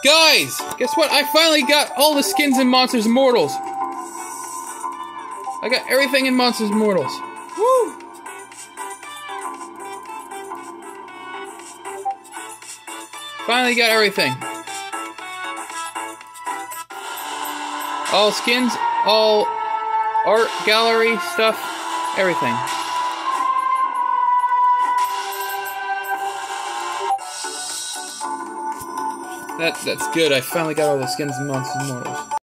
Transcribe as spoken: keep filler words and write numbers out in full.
Guys, guess what? I finally got all the skins in Monsters Immortals. I got everything in Monsters Immortals. Woo! Finally got everything. All skins, all art gallery stuff, everything. That, that's good. I finally got all the skins in Monsters Immortals.